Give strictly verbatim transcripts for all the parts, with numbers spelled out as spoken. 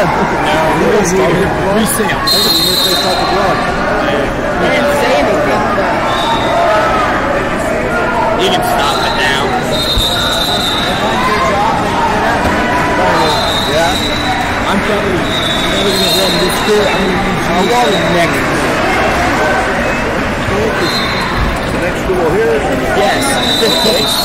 he was here. Resale. They start the vlog. They didn't say anything. You can stop it now. Yeah. I'm probably going to run this good. I'm going to use I'll go next. the next school here. Yes, fifth place.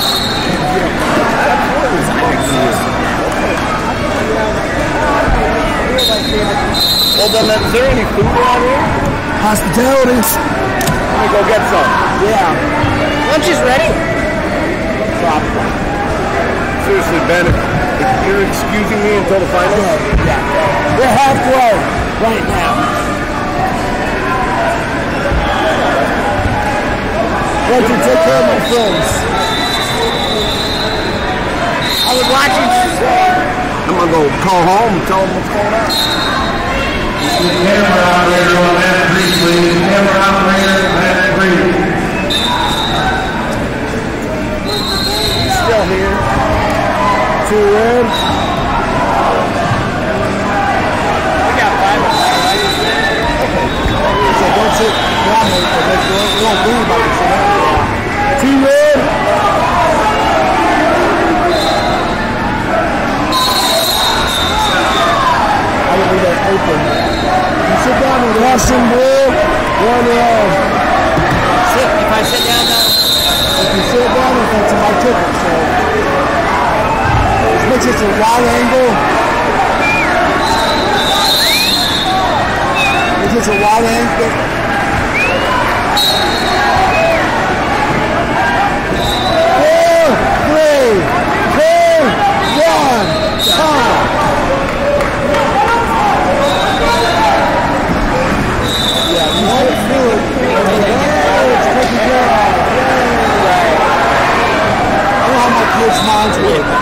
Well, then, is there any food around here? Hospitality. Let me go get some. Yeah. Lunch is ready. Probably. Seriously, Ben, if you're excusing me until the final? Yeah. yeah. We're halfway right now. Like to take care of my friends. I was watching. I'm gonna go call home and tell them what's going on. Camera operator on that three, please. Camera operator on that three. Still here. Two red. We got five of them, right? So don't sit down there because they don't do about the scenario. Two red. I would leave that open. You sit down and Russian blue. One red. Sit, if I sit down now. If you sit down, it's my ticket. So this makes it a wide angle. This is a wide angle. Four, three, two, one, time. Yeah, you should do it. Oh, it's taken care of. I don't know how my kids' minds work.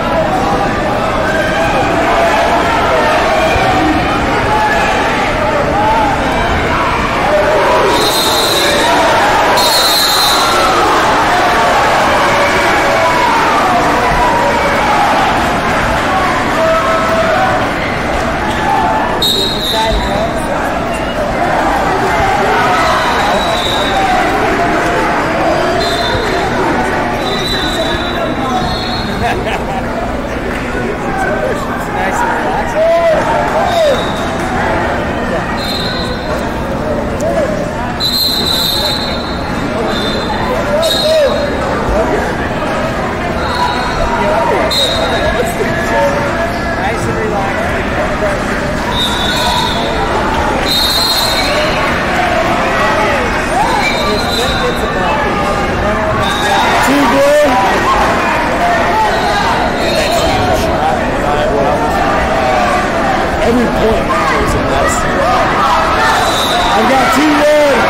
Every point matters in this. I've got two red.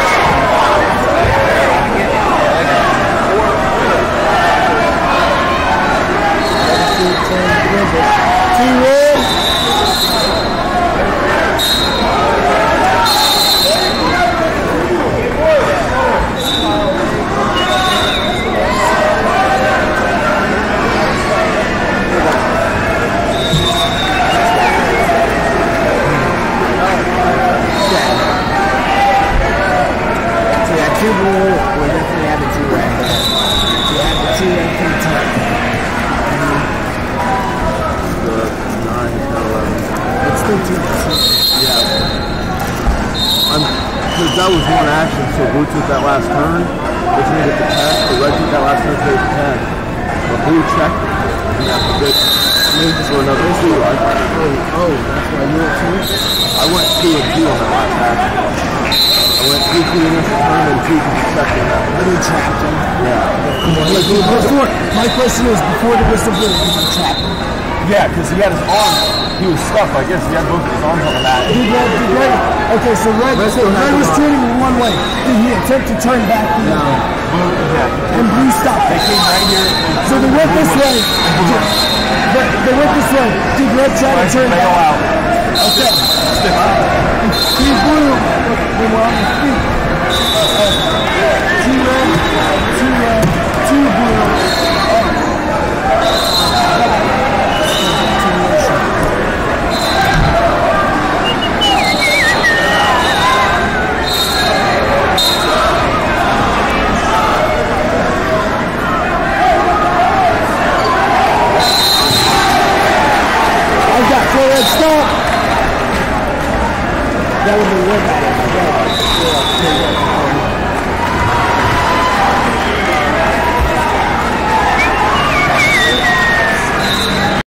Two red. Two blue, we're definitely having two red. We have the two red for the team. The nine, eleven. It's thirteen percent. Yeah. I'm, because that was one action, so blue took that last turn, which made it to ten. The red took that last turn, so it was ten. But blue checked, and that's a good. Maybe for another two. I, Oh, oh, that's why you went two? I went two and two on that last action. I went two to the initial turn and two to the second. I didn't trap him. Yeah. Like, before, my question is, before the whistle blew, did you trap him? Yeah, because he had his arms. He was stuck, I guess. He had both of his arms on the mat. Did red, did red, okay, so red, so red was turning one way. Did he attempt to turn back the No. other? Blue, yeah. And blue stopped. They came right here. So they went this way. They, they went this way. Did red try to turn Bail back? out. Okay. He blew when we're on the feet. Two red, two red, two blue. that would be real bad. Yeah.